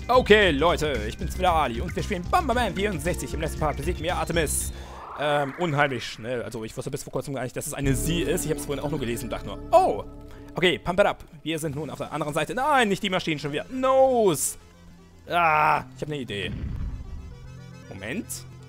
Okay, Leute, ich bin's wieder Ali und wir spielen Bomberman 64. Im letzten Part besiegen wir Artemis. Unheimlich schnell. Also ich wusste bis vor kurzem gar nicht, dass es eine sie ist. Ich habe es vorhin auch nur gelesen und dachte nur, oh. Okay, pump it up. Wir sind nun auf der anderen Seite. Nein, nicht die Maschinen schon wieder. Nose. Ah, ich habe eine Idee. Moment.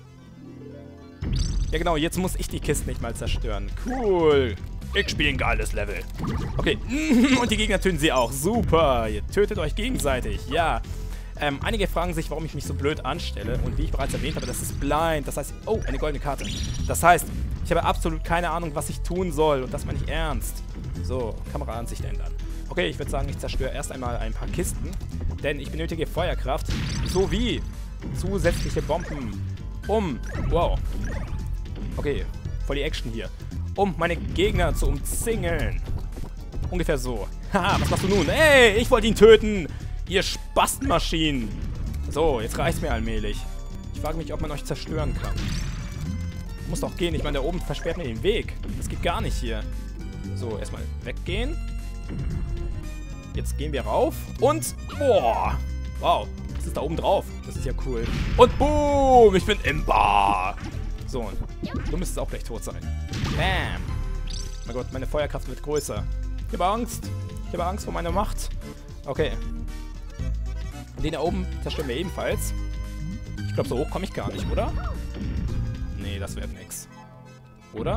Ja genau, jetzt muss ich die Kisten nicht mal zerstören. Cool. Ich spiele ein geiles Level. Okay, und die Gegner töten sie auch. Super, ihr tötet euch gegenseitig. Ja. Einige fragen sich, warum ich mich so blöd anstelle. Und wie ich bereits erwähnt habe, das ist blind. Das heißt, oh, eine goldene Karte. Das heißt, ich habe absolut keine Ahnung, was ich tun soll. Und das meine ich ernst. So, Kameraansicht ändern. Okay, ich würde sagen, ich zerstöre erst einmal ein paar Kisten. Denn ich benötige Feuerkraft. Sowie zusätzliche Bomben. Wow. Okay, voll die Action hier. Um meine Gegner zu umzingeln. Ungefähr so. Haha, was machst du nun? Ey, ich wollte ihn töten. Ihr Spastenmaschinen. So, jetzt reicht's mir allmählich. Ich frage mich, ob man euch zerstören kann. Muss doch gehen. Ich meine, da oben versperrt mir den Weg. Das geht gar nicht hier. So, erstmal weggehen. Jetzt gehen wir rauf. Und, boah. Wow, was ist da oben drauf? Das ist ja cool. Und boom, ich bin Imba. So, du müsstest auch gleich tot sein. Bam. Mein Gott, meine Feuerkraft wird größer. Ich habe Angst. Ich habe Angst vor meiner Macht. Okay. Den da oben zerstören wir ebenfalls. Ich glaube, so hoch komme ich gar nicht, oder? Nee, das wird nix. Oder?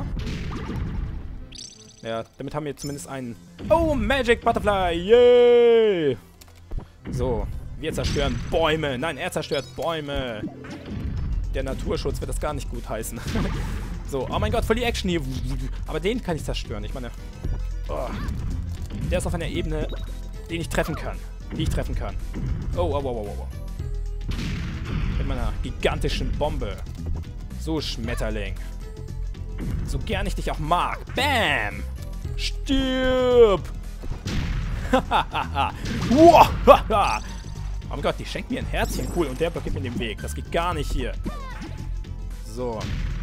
Ja, damit haben wir zumindest einen... Oh, Magic Butterfly! Yay! So, wir zerstören Bäume. Nein, er zerstört Bäume. Der Naturschutz wird das gar nicht gut heißen. So, oh mein Gott, voll die Action hier. Aber den kann ich zerstören. Ich meine... Oh. Der ist auf einer Ebene, den ich treffen kann. Die ich treffen kann. Oh. Mit meiner gigantischen Bombe. So, Schmetterling. So gern ich dich auch mag. Bam! Stirb! Oh mein Gott, die schenkt mir ein Herzchen. Cool, und der blockiert mir den Weg. Das geht gar nicht hier. So.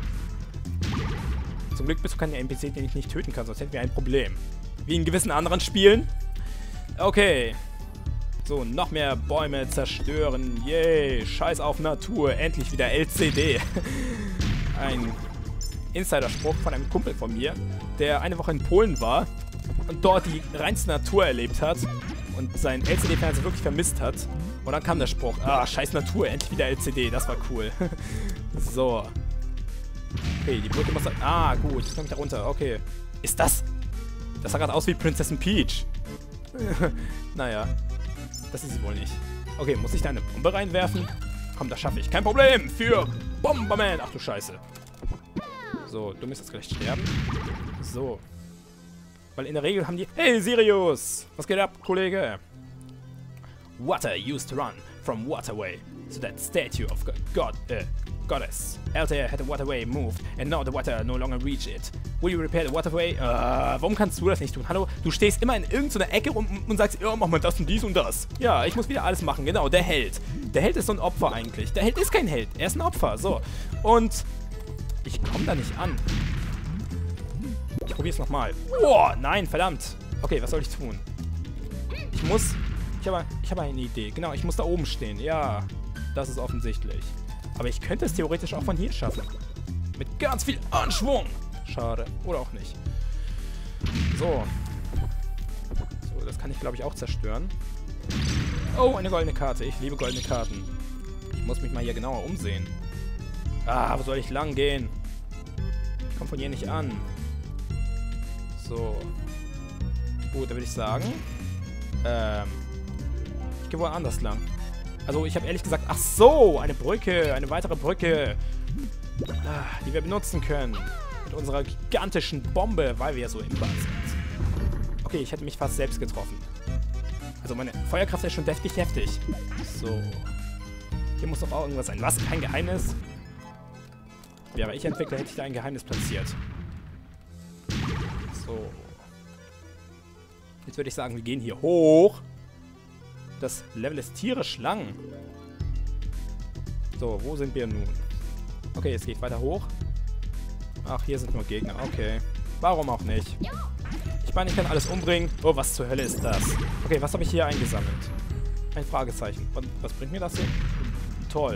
Zum Glück bist du kein NPC, den ich nicht töten kann, sonst hätten wir ein Problem. Wie in gewissen anderen Spielen. Okay. So, noch mehr Bäume zerstören. Yay, scheiß auf Natur. Endlich wieder LCD. Ein Insiderspruch von einem Kumpel von mir, der eine Woche in Polen war und dort die reinste Natur erlebt hat und seinen LCD-Fernseher wirklich vermisst hat. Und dann kam der Spruch, ah, scheiß Natur, endlich wieder LCD. Das war cool. So. Okay, die Brücke muss... Ah, gut, jetzt komme ich da runter. Okay. Ist das... Das sah gerade aus wie Prinzessin Peach. Naja. Das ist sie wohl nicht. Okay, muss ich da eine Bombe reinwerfen? Komm, das schaffe ich. Kein Problem für Bomberman. Ach du Scheiße. So, du müsstest gleich sterben. So. Weil in der Regel haben die... Hey, Sirius! Was geht ab, Kollege? Water used to run from waterway. So that statue of goddess. Altair had the waterway moved and now the water no longer reach it. Will you repair the waterway? Warum kannst du das nicht tun? Hallo? Du stehst immer in irgendeiner Ecke und sagst, ja, mach mal das und dies und das. Ja, ich muss wieder alles machen. Genau, der Held. Der Held ist so ein Opfer eigentlich. Der Held ist kein Held. Er ist ein Opfer. So. Und ich komme da nicht an. Ich probiere es nochmal. Oh, nein, verdammt. Okay, was soll ich tun? Ich muss... Ich habe eine Idee. Genau, ich muss da oben stehen. Ja, das ist offensichtlich. Aber ich könnte es theoretisch auch von hier schaffen. Mit ganz viel Anschwung. Schade. Oder auch nicht. So. So, das kann ich, glaube ich, auch zerstören. Oh, eine goldene Karte. Ich liebe goldene Karten. Ich muss mich mal hier genauer umsehen. Ah, wo soll ich lang gehen? Ich komme von hier nicht an. So. Gut, da würde ich sagen... Ich gehe woanders lang. Also, ich habe ehrlich gesagt... Ach so, eine Brücke. Eine weitere Brücke. Die wir benutzen können. Mit unserer gigantischen Bombe, weil wir ja so im Bad sind. Okay, ich hätte mich fast selbst getroffen. Also, meine Feuerkraft ist schon deftig heftig. So. Hier muss doch auch irgendwas sein. Was? Kein Geheimnis? Wäre ich Entwickler, hätte ich da ein Geheimnis platziert. So. Jetzt würde ich sagen, wir gehen hier hoch. Das Level ist tierisch lang. So, wo sind wir nun? Okay, es geht weiter hoch. Ach, hier sind nur Gegner. Okay. Warum auch nicht? Ich meine, ich kann alles umbringen. Oh, was zur Hölle ist das? Okay, was habe ich hier eingesammelt? ein Fragezeichen. Und was bringt mir das hier? Toll.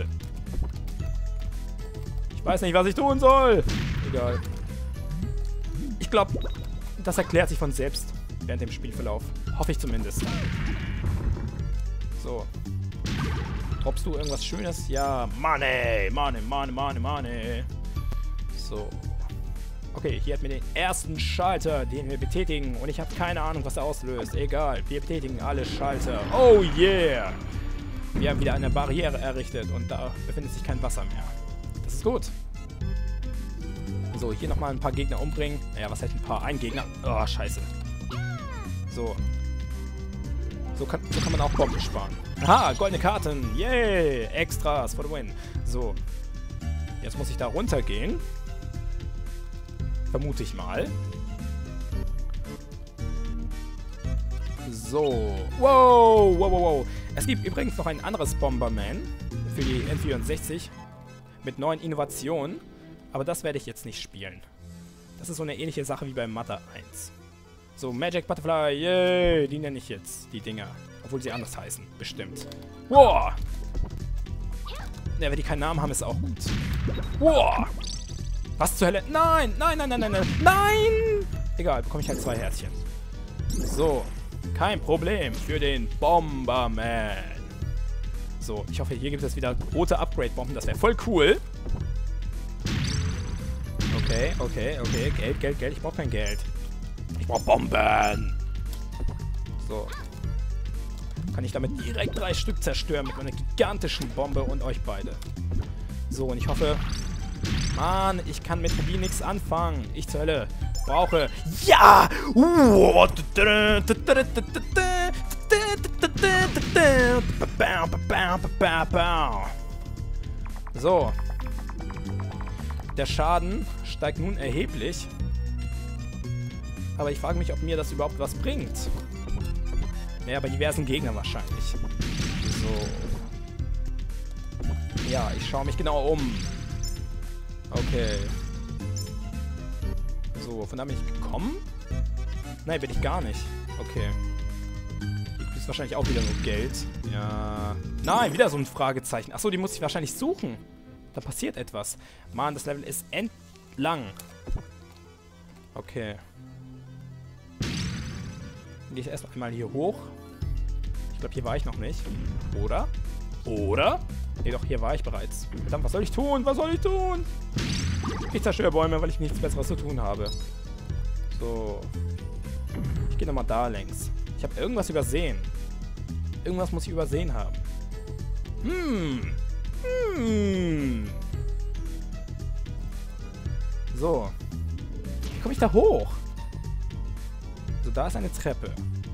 Ich weiß nicht, was ich tun soll. Egal. Ich glaube, das erklärt sich von selbst während dem Spielverlauf. Hoffe ich zumindest. So. Droppst du irgendwas Schönes? Ja, Money, Money, Money, Money, Money. So. Okay, hier hat mir den ersten Schalter, den wir betätigen. Und ich habe keine Ahnung, was er auslöst. Egal, wir betätigen alle Schalter. Oh yeah! Wir haben wieder eine Barriere errichtet und da befindet sich kein Wasser mehr. Das ist gut. So, hier nochmal ein paar Gegner umbringen. Naja, was heißt ein paar? Ein Gegner. Oh, scheiße. So. So kann man auch Bomben sparen. Aha, goldene Karten. Yay! Extras for the win. So. Jetzt muss ich da runtergehen. Vermute ich mal. So. Wow, wow, wow, wow. Es gibt übrigens noch ein anderes Bomberman für die N64 mit neuen Innovationen. Aber das werde ich jetzt nicht spielen. Das ist so eine ähnliche Sache wie bei Mother 1. So, Magic Butterfly, yay, die nenne ich jetzt, die Dinger. Obwohl sie anders heißen, bestimmt. Wow! Ja, wenn die keinen Namen haben, ist auch gut. Wow! Was zur Hölle? Nein, nein, nein, nein, nein, nein, nein! Egal, bekomme ich halt 2 Herzchen. So, kein Problem für den Bomberman. So, ich hoffe, hier gibt es wieder rote Upgrade-Bomben, das wäre voll cool. Okay, okay, okay, Geld, Geld, Geld, ich brauche kein Geld. Ich brauche Bomben! So. Kann ich damit direkt 3 Stück zerstören mit einer gigantischen Bombe und euch beide. So, und ich hoffe... Mann, ich kann mit Mobil nichts anfangen. Ich zur Hölle brauche... Ja! So. Der Schaden steigt nun erheblich. Aber ich frage mich, ob mir das überhaupt was bringt. Naja, bei diversen Gegnern wahrscheinlich. So. Ja, ich schaue mich genau um. Okay. So, von da bin ich gekommen? Nein, bin ich gar nicht. Okay. Hier gibt es wahrscheinlich auch wieder nur Geld. Ja. Nein, wieder so ein Fragezeichen. Achso, die muss ich wahrscheinlich suchen. Da passiert etwas. Mann, das Level ist endlang. Okay. Dann gehe ich erst einmal hier hoch. Ich glaube, hier war ich noch nicht. Oder? Oder? Nee, doch, hier war ich bereits. Verdammt, was soll ich tun? Was soll ich tun? Ich zerstöre Bäume, weil ich nichts Besseres zu tun habe. So. Ich gehe nochmal da längs. Ich habe irgendwas übersehen. Irgendwas muss ich übersehen haben. So. Wie komme ich da hoch? So, da ist eine Treppe.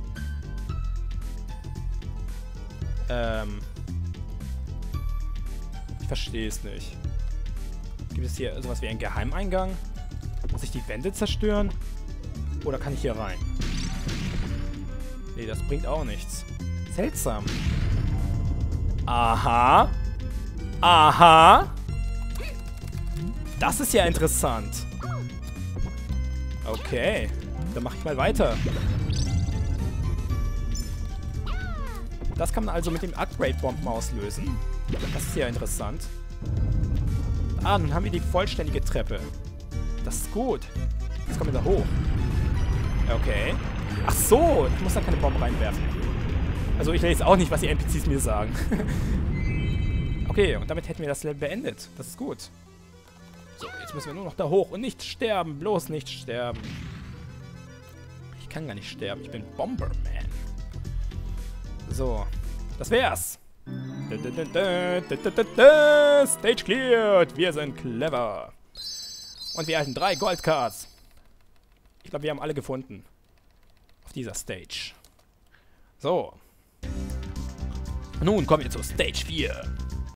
Ich verstehe es nicht. Gibt es hier sowas wie einen Geheimeingang? Muss ich die Wände zerstören? Oder kann ich hier rein? Nee, das bringt auch nichts. Seltsam. Aha. Aha. Das ist ja interessant. Okay. Dann mache ich mal weiter. Das kann man also mit dem Upgrade-Bomben auslösen. Das ist ja interessant. Ah, nun haben wir die vollständige Treppe. Das ist gut. Jetzt kommen wir da hoch. Okay. Ach so, ich muss da keine Bomben reinwerfen. Also ich lese auch nicht, was die NPCs mir sagen. Okay, und damit hätten wir das Level beendet. Das ist gut. So, jetzt müssen wir nur noch da hoch und nicht sterben. Bloß nicht sterben. Ich kann gar nicht sterben. Ich bin Bomberman. So, das wär's. Stage cleared. Wir sind clever. Und wir erhalten 3 Goldcards. Ich glaube, wir haben alle gefunden. Auf dieser Stage. So. Nun kommen wir zu Stage 4.